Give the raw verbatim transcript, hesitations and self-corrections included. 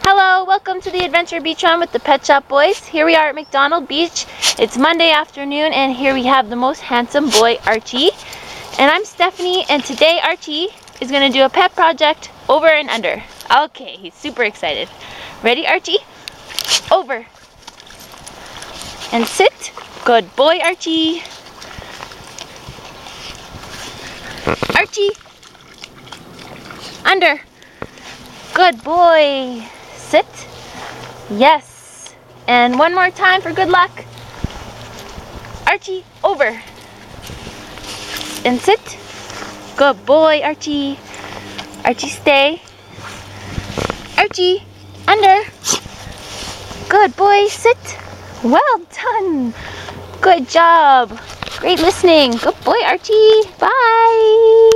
Hello, welcome to the Adventure Beach Run with the Pet Shop Boys. Here we are at McDonald Beach. It's Monday afternoon and here we have the most handsome boy, Archie. And I'm Stephanie, and today Archie is going to do a pet project over and under. Okay, he's super excited. Ready, Archie? Over. And sit. Good boy, Archie. Archie. Under. Good boy. Sit. Yes. And one more time for good luck. Archie, over. And sit. Good boy, Archie. Archie, stay. Archie, under. Good boy, sit. Well done. Good job. Great listening. Good boy, Archie. Bye.